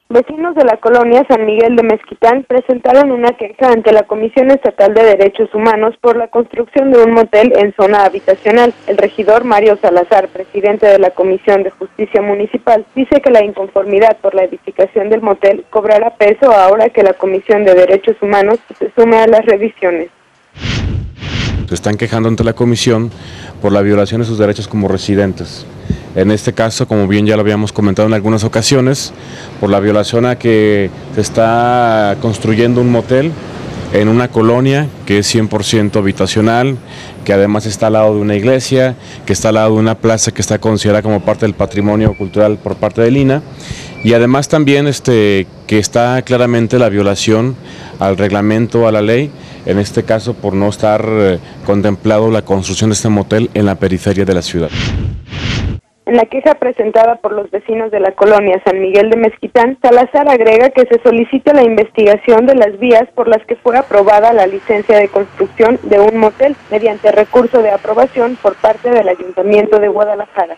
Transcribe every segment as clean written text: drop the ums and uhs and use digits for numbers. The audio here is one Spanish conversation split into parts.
Vecinos de la colonia San Miguel de Mezquitán presentaron una queja ante la Comisión Estatal de Derechos Humanos por la construcción de un motel en zona habitacional. El regidor Mario Salazar, presidente de la Comisión de Justicia Municipal, dice que la inconformidad por la edificación del motel cobrará peso ahora que la Comisión de Derechos Humanos se sume a las revisiones. Se están quejando ante la comisión por la violación de sus derechos como residentes. En este caso, como bien ya lo habíamos comentado en algunas ocasiones, por la violación a que se está construyendo un motel en una colonia que es 100% habitacional, que además está al lado de una iglesia, que está al lado de una plaza que está considerada como parte del patrimonio cultural por parte del INAH, y además también que está claramente la violación al reglamento, a la ley, en este caso por no estar contemplado la construcción de este motel en la periferia de la ciudad. En la queja presentada por los vecinos de la colonia San Miguel de Mezquitán, Salazar agrega que se solicita la investigación de las vías por las que fue aprobada la licencia de construcción de un motel mediante recurso de aprobación por parte del Ayuntamiento de Guadalajara.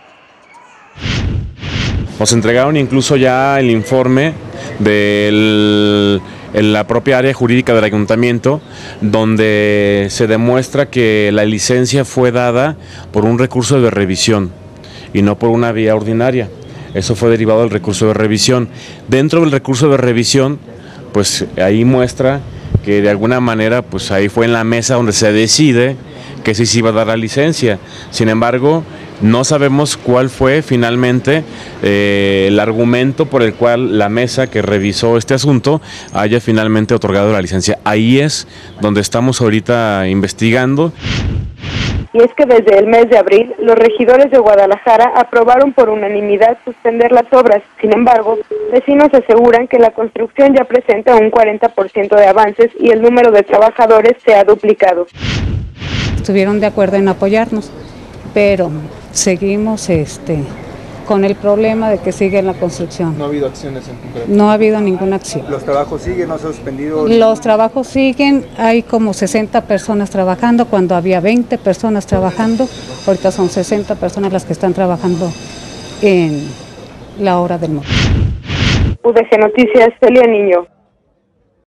Nos entregaron incluso ya el informe en la propia área jurídica del ayuntamiento, donde se demuestra que la licencia fue dada por un recurso de revisión y no por una vía ordinaria. Eso fue derivado del recurso de revisión. Dentro del recurso de revisión, pues ahí muestra que de alguna manera, pues ahí fue en la mesa donde se decide que sí se iba a dar la licencia. Sin embargo, no sabemos cuál fue finalmente el argumento por el cual la mesa que revisó este asunto haya finalmente otorgado la licencia. Ahí es donde estamos ahorita investigando. Y es que desde el mes de abril, los regidores de Guadalajara aprobaron por unanimidad suspender las obras. Sin embargo, vecinos aseguran que la construcción ya presenta un 40% de avances y el número de trabajadores se ha duplicado. Estuvieron de acuerdo en apoyarnos, pero seguimos con el problema de que sigue la construcción. ¿No ha habido acciones en concreto? No ha habido ninguna acción. ¿Los trabajos siguen? ¿No se ha suspendido? Los trabajos siguen, hay como 60 personas trabajando, cuando había 20 personas trabajando, ahorita son 60 personas las que están trabajando en la obra del motel. UDG Noticias, Celia Niño.